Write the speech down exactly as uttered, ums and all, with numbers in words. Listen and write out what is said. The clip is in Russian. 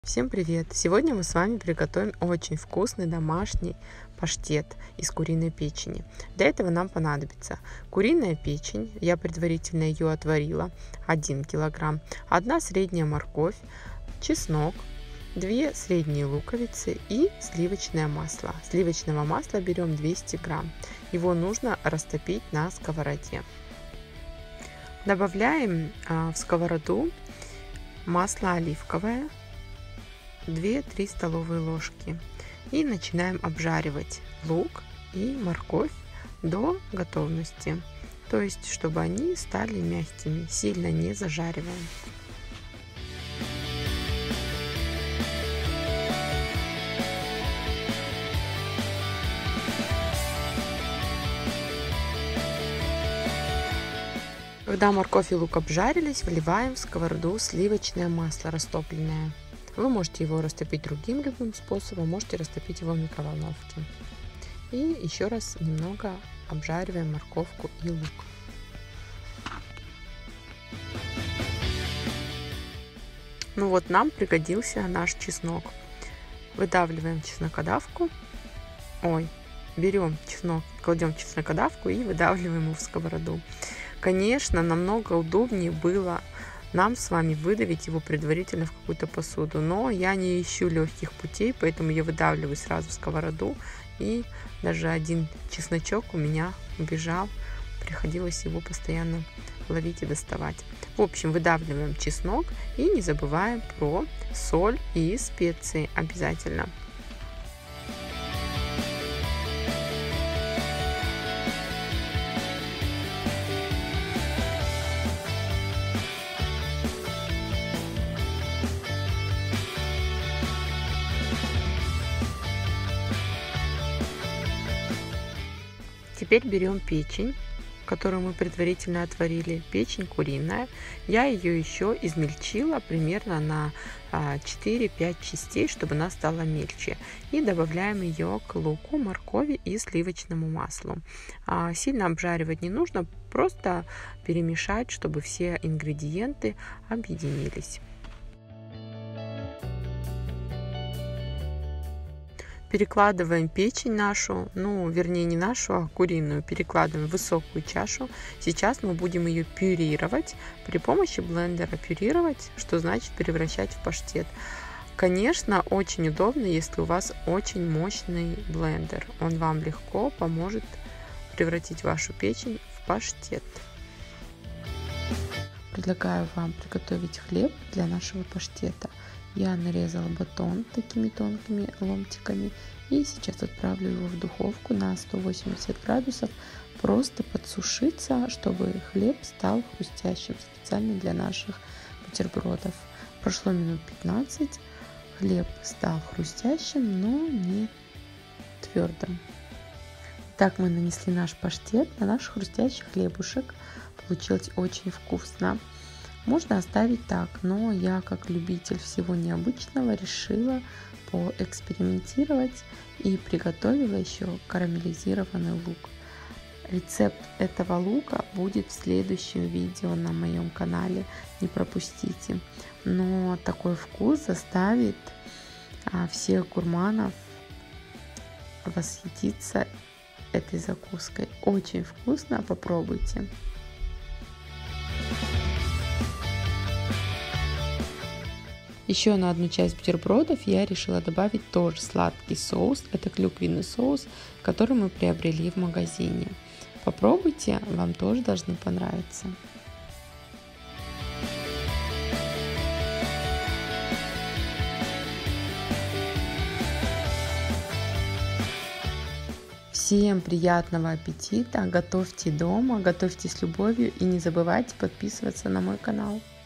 Всем привет! Сегодня мы с вами приготовим очень вкусный домашний паштет из куриной печени. Для этого нам понадобится куриная печень, я предварительно ее отварила, один килограмм, одна средняя морковь, чеснок, две средние луковицы и сливочное масло. Сливочного масла берем двести грамм. Его нужно растопить на сковороде. Добавляем в сковороду масло оливковое, две-три столовые ложки, и начинаем обжаривать лук и морковь до готовности, то есть чтобы они стали мягкими, сильно не зажариваем. Когда морковь и лук обжарились, вливаем в сковороду сливочное масло растопленное. Вы можете его растопить другим любым способом, можете растопить его в микроволновке. И еще раз немного обжариваем морковку и лук. Ну вот, нам пригодился наш чеснок. Выдавливаем чеснокодавку. Ой, берем чеснок, кладем чеснокодавку и выдавливаем его в сковороду. Конечно, намного удобнее было нам с вами выдавить его предварительно в какую-то посуду, но я не ищу легких путей, поэтому я выдавливаю сразу в сковороду, и даже один чесночок у меня убежал, приходилось его постоянно ловить и доставать. В общем, выдавливаем чеснок и не забываем про соль и специи обязательно. Теперь берем печень, которую мы предварительно отварили, печень куриная. Я ее еще измельчила примерно на четыре-пять частей, чтобы она стала мельче. И добавляем ее к луку, моркови и сливочному маслу. Сильно обжаривать не нужно, просто перемешать, чтобы все ингредиенты объединились. Перекладываем печень нашу, ну, вернее, не нашу, а куриную, перекладываем в высокую чашу. Сейчас мы будем ее пюрировать при помощи блендера. Пюрировать, что значит превращать в паштет. Конечно, очень удобно, если у вас очень мощный блендер. Он вам легко поможет превратить вашу печень в паштет. Предлагаю вам приготовить хлеб для нашего паштета. Я нарезала батон такими тонкими ломтиками и сейчас отправлю его в духовку на сто восемьдесят градусов, просто подсушиться, чтобы хлеб стал хрустящим, специально для наших бутербродов. Прошло минут пятнадцать, хлеб стал хрустящим, но не твердым. Так мы нанесли наш паштет на наш хрустящий хлебушек. Получилось очень вкусно. Можно оставить так, но я, как любитель всего необычного, решила поэкспериментировать и приготовила еще карамелизированный лук. Рецепт этого лука будет в следующем видео на моем канале, не пропустите. Но такой вкус заставит всех гурманов восхититься этой закуской. Очень вкусно, попробуйте. Еще на одну часть бутербродов я решила добавить тоже сладкий соус. Это клюквенный соус, который мы приобрели в магазине. Попробуйте, вам тоже должны понравиться. Всем приятного аппетита! Готовьте дома, готовьте с любовью и не забывайте подписываться на мой канал.